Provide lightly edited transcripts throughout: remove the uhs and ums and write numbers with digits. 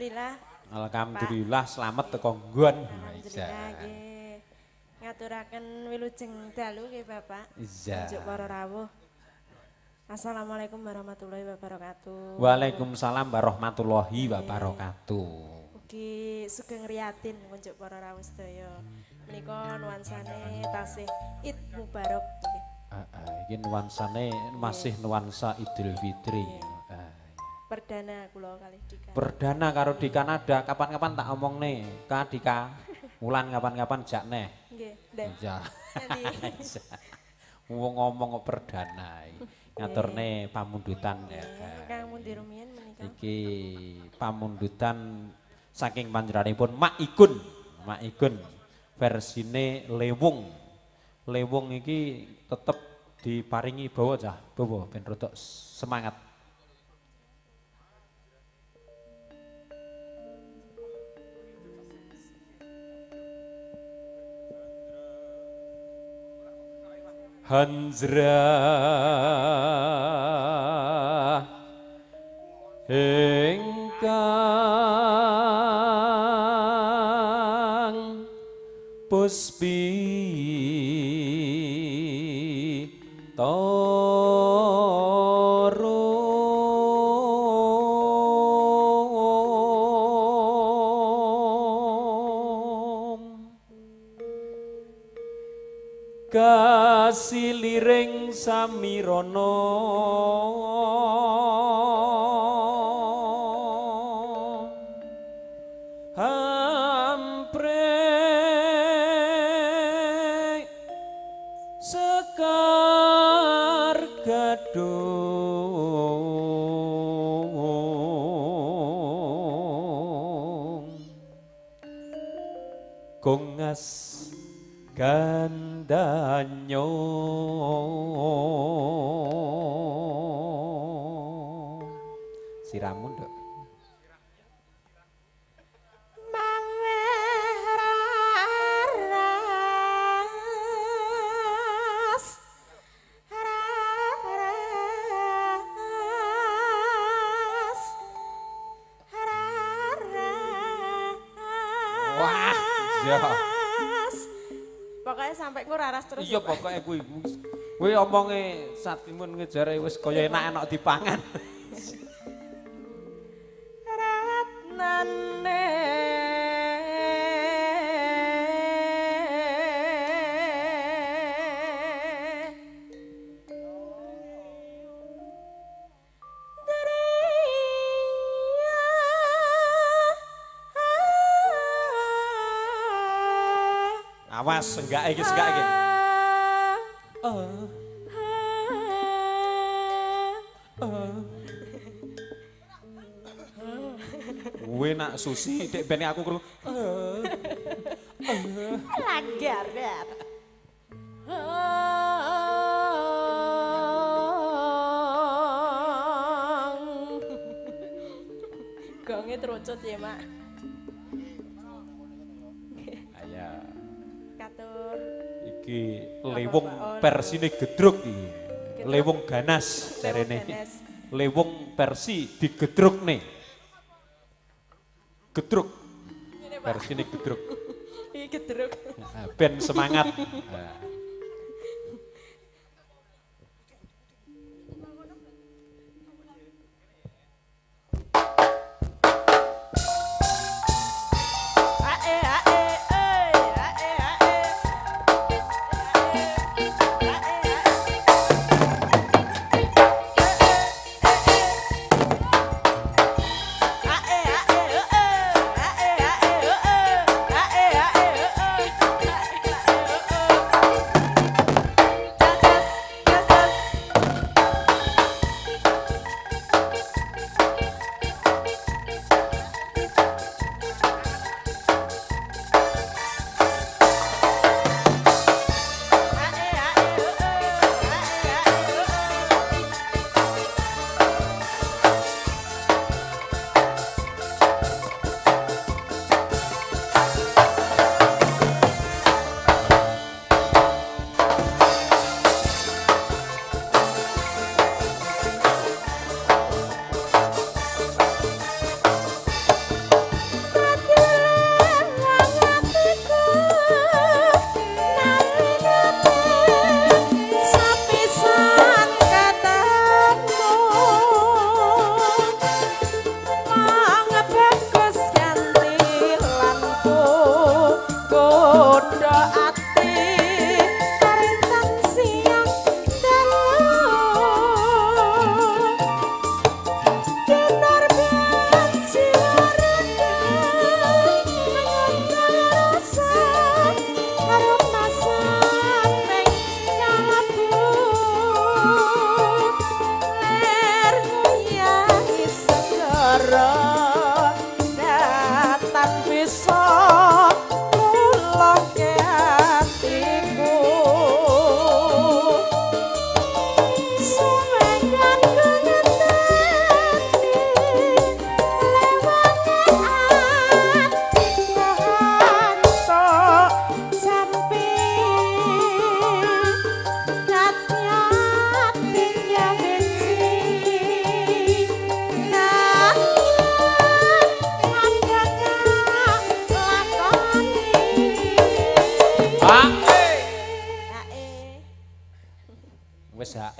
Alhamdulillah. Alhamdulillah selamat teko nggon. Alhamdulillah nggih. Ngaturaken wilujeng dalu nggih Bapak. Iya. Njuk para rawuh. Assalamualaikum warahmatullahi wabarakatuh. Waalaikumsalam warahmatullahi wabarakatuh. Ugi sugeng riyatin njuk para rawuh sedaya. Menika nuansane tasih Id Mubarak nggih. Iki nuansane masih nuansa Idul Fitri. Perdana kula kalih Dika. Perdana karo di Kanada, kapan-kapan tak omong nih, Kak Dika. Wulan kapan-kapan jak neh. Nggih, Ndek. Iya. Nanti. Wong ngomong kok perdana. Ngaturne pamundutan ya. Kang Mundi rumiyin menika. Iki pamundutan saking panjenenganipun Mak Igun. Mak Igun versine Lewung. Lewung iki tetep diparingi bawa cah, bawa ben rodok semangat. Hanzrah ingkang puspi kasiliring samirana hampre sekar gadung kongas gandanyo siramun dok wah ya Pokoknya sampai ku raras terus. iya pokoknya kuwi omonge satimun ngejare wis kaya enak-enak dipangan. Ratnane Awas enggak iki enggak iki. Kowe nak susi dek bene aku krungu. Langgar ya. Gonge terucut ya, Mak. Aya. Katur. Iki lewung versine gedruk iki. Lewung ganas jarene. Lewung versi digedrukne. Gedruk. Versine gedruk. Iki gedruk. Ben semangat.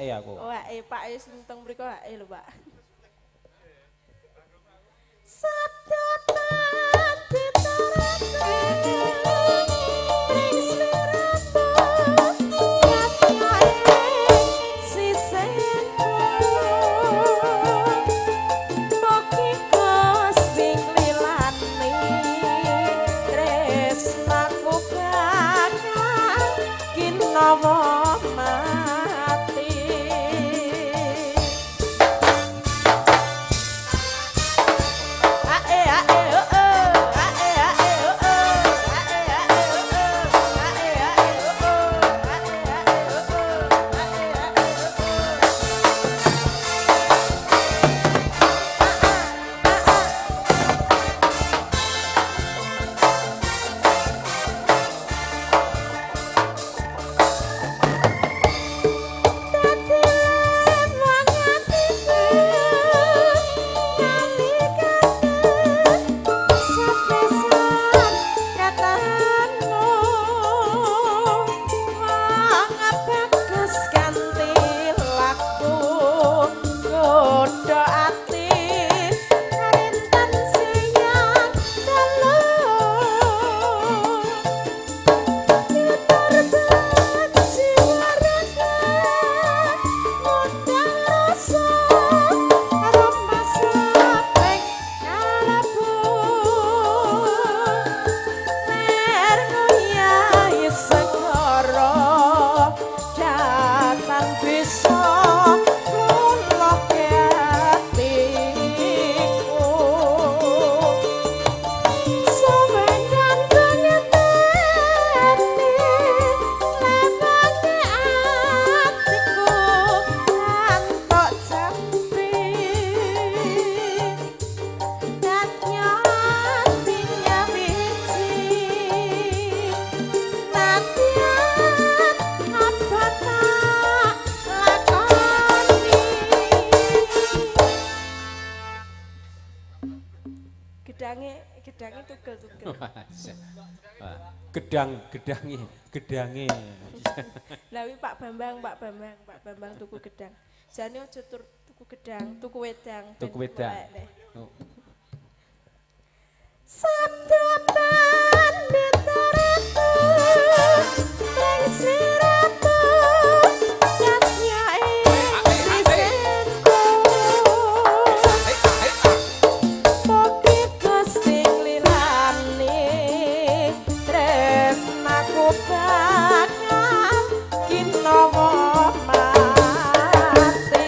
HE aku. Oh, Pak senteng mriku lho, Pak. Sadotan ditarake ning sliramu yatae sisihku mugi Gusti nglilani tresnaku bakal kinawa mati. Gedange tugel-tugel. Gedange. Lah wi Pak Bambang tuku gedang. Jane aja tuku gedang, tuku wedang. Tuku wedang. Sadotan ditarake ning sliramu yatae sisihku mugi Gusti nglilani tresnaku bakal kinawa mati.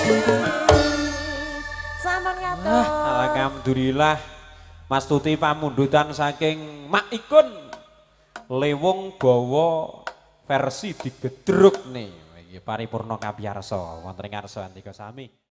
Sampun ngatur. Alhamdulillah Mas Tuti pamundutan saking Mak Ikun Lewung Bawa versi digedruk nih. Iki paripurna kapiyarsa wonten ing ngarsa Antika Sami.